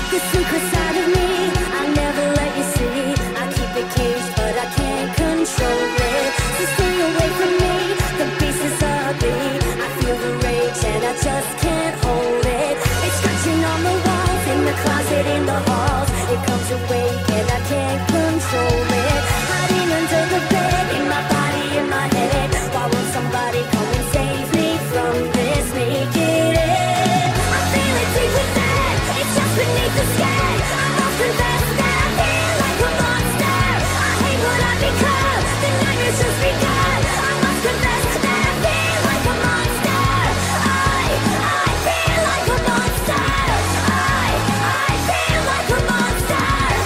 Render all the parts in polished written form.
The secret side of me, I never let you see. I keep it caged, but I can't control it. So stay away from me, the beast is ugly. I feel the rage and I just can't hold it. It's scratching on the walls, in the closet, in the halls. It comes awake and I can't control it. Hiding under the bed, in my body, in my head. Why won't somebody come and save me from this? Make it end. I feel it deep within, it's just beneath the skin. I must confess that I feel like a monster. I hate what I become, the nightmare's just begun. I must confess that I feel like a monster. I feel like a monster. I feel like a monster.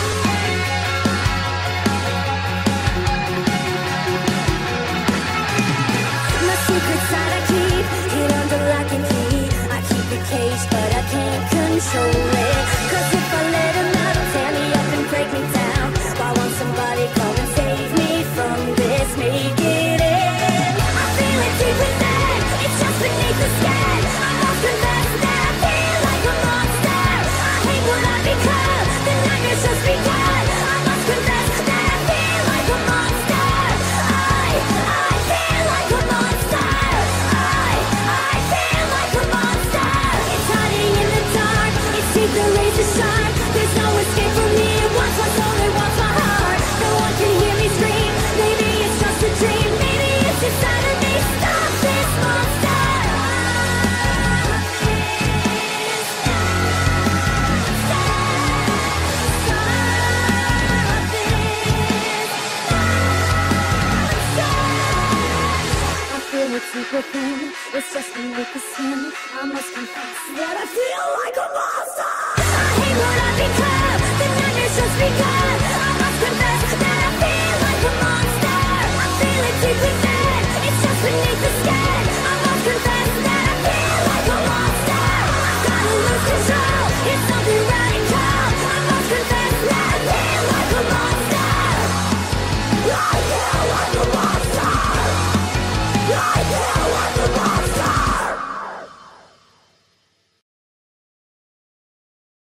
My secret side I keep, hid under lock and key. I keep it caged, but I can't control it. Cause if I let him out, he'll tear me up and break me down. Why won't somebody come and save me from this? Make it end. I feel it deep within, it's just beneath the skin. I must confess that I feel like a monster. I hate what I become, the nightmare's just begun. I must confess that I feel like a monster. I feel like a monster. I feel like a monster. It's hiding in the dark, its teeth are razor sharp. There's no escape from me, it wants my soul, it wants my heart. No one can hear me scream, maybe it's just a dream. Maybe it's inside of me, stop this monster. I feel it deep within, it's just beneath the skin. I must confess that I feel like a monster. I hate what I become, the nightmare's just begun.